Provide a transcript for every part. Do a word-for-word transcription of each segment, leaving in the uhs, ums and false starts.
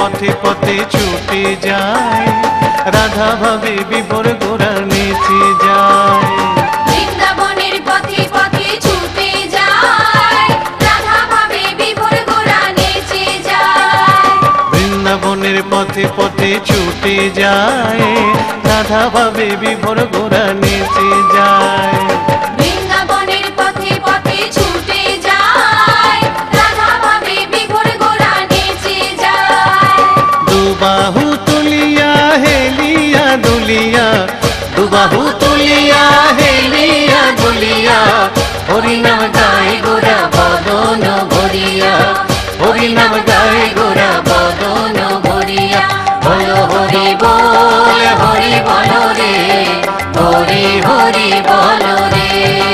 পথে পথে ছুটে যায়, রাধা ভাবে বিভোর গোরা নেচে যায়। বৃন্দাবনের পথে পথে ছুটে যায়, রাধা ভাবে বিভোর গোরা নেচে যায়। বৃন্দাবনের পথে পথে ছুটে যায়, রাধা ভাবে বিভোর গোরা নেচে যায়। বৃন্দাবনের পথে পথে ছুটে যায়, রাধা ভাবে বিভোর গোরা নেচে যায়। দুবাহু তুলিয়া হেলিয়া দুলিয়া, দুবাহু তুলিয়া হেলিয়া দুলিয়া, হরিনাম গায় গোরা বদন ভরিয়া, হরিনাম গায় গোরা বদন ভরিয়া। বলো হরি বল হরি বল রে, হরি হরি বল রে,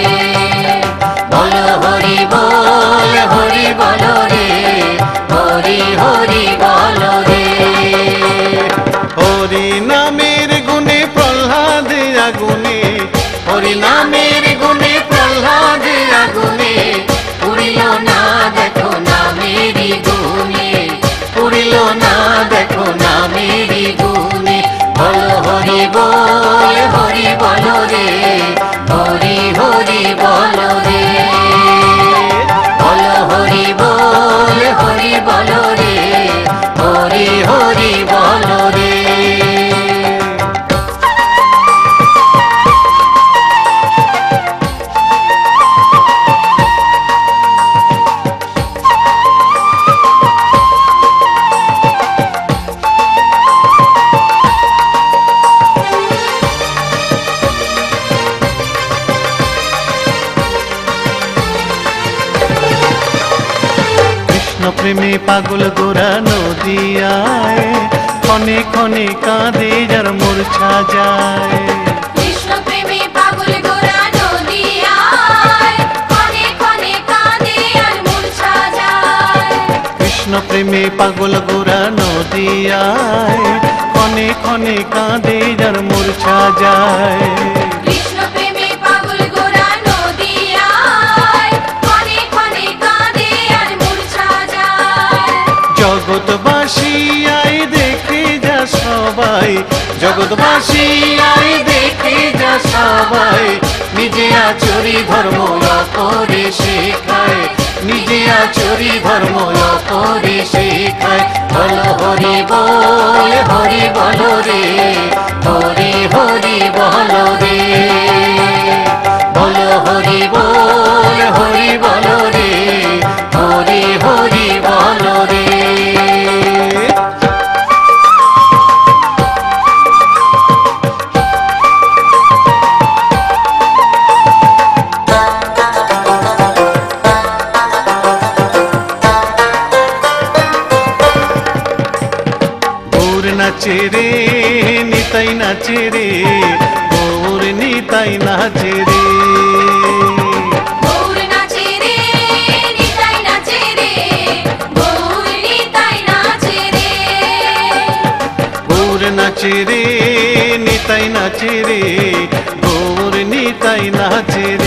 বলো হরি বল হরি বল রে, হরি হরি বল রে। হরি নামের গুণে প্রহ্লাদ আগুনে, হরি নামের গুণে প্রহ্লাদ আগুনে, পুরিল না দেখো নামেরি গুণে, পুরিল না দেখো নামেরি গুণে। বলো হরি বল হরি বল রে, হরি হরি বল রে, বলো হরি বল হরি বল রে, হরি হরি বল রে। প্রেমে পাগল গোরা নদিয়ায়, ক্ষণে ক্ষণে কাঁদে যার মূর্ছা যায়। কৃষ্ণ প্রেমে পাগল গোরা নদিয়ায়, ক্ষণে ক্ষণে কাঁদে আর মূর্ছা যায়। কৃষ্ণ প্রেমে পাগল গোরা নদিয়ায়, ক্ষণে ক্ষণে কাঁদে যার মূর্ছা যায়। কৃষ্ণ প্রেমে পাগল গোরা নদিয়ায়, ক্ষণে ক্ষণে কাঁদে আর মূর্ছা যায়। জগৎবাসী আই দেখে যা সবাই, জগৎবাসী আই দেখে যা সবাই, নিজে আচরি ধর্ম অপরে শেখায়, নিজে আচরি ধর্ম অপরে শেখায়। বলো হরি বল হরি বল রে, হরি হরি বল রে, বলো হরি বল হরি বল রে, হরি হরি বল রে। নাচে রে নিতাই নাচে রে, গৌর নিতাই নাচে রে, গৌর নাচে রে নিতাই নাচে রে, গৌর নিতাই নাচে রে। গৌর নাচে রে নিতাই নাচে রে, গৌর নিতাই নাচে রে।